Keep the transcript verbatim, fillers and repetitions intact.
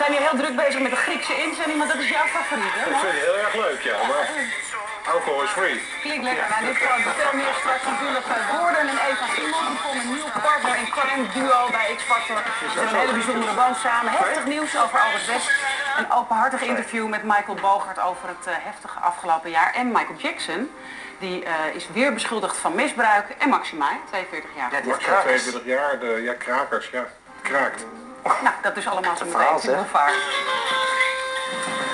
zijn hier heel druk bezig met de Griekse inzending, maar dat is jouw favoriet, hè? Ik vind het heel erg leuk, ja. Maar alcohol is free. Klinkt lekker. Nou, dit gewoon veel meer straks natuurlijk Gordon en Eva Simons. Die vormen een nieuw partner in crime duo bij X-Factor. Ze hebben een hele bijzondere band samen. Heftig nieuws over Albert West. Een openhartig interview met Michael Bogert over het uh, heftige afgelopen jaar. En Michael Jackson, die uh, is weer beschuldigd van misbruik. En Maxima, tweeënveertig jaar. Ja, die Maxima, tweeënveertig jaar, de, ja, krakers, ja. Kraakt. Nou, dat is allemaal zo'n meteen.